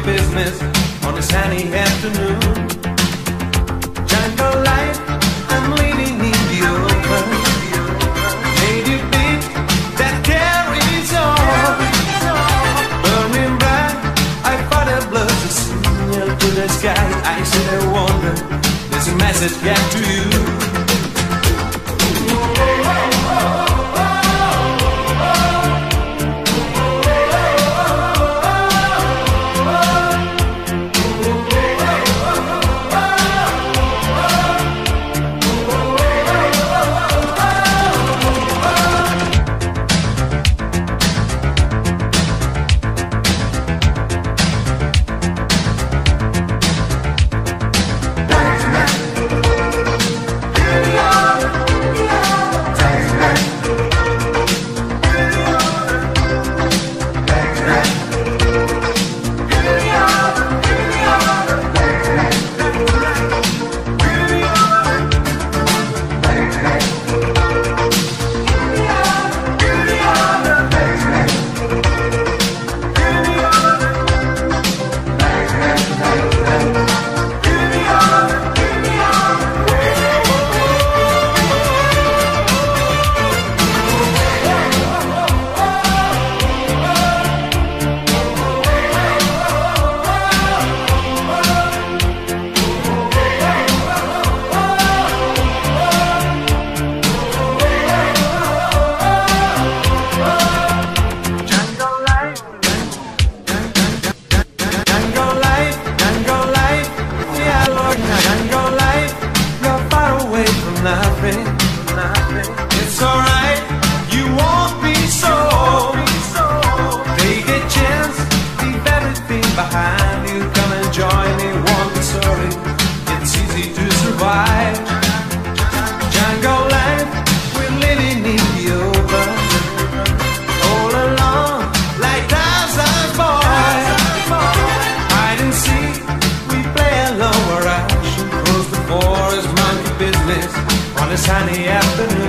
business on a sunny afternoon. Jungle life, I'm living in the open. Native beat that carries on. Burning bright, I fought a blood to signal to the sky. I said I wonder, there's a message get to you. Nothing. It's alright, you won't be so. Take a chance, leave everything behind you. Come and join me, won't be sorry. It's easy to survive. Jungle life, we're living in the open. All alone, like Tarzan's boy. Hide and seek, we play alone where action grows the forest monkey business on a sunny afternoon.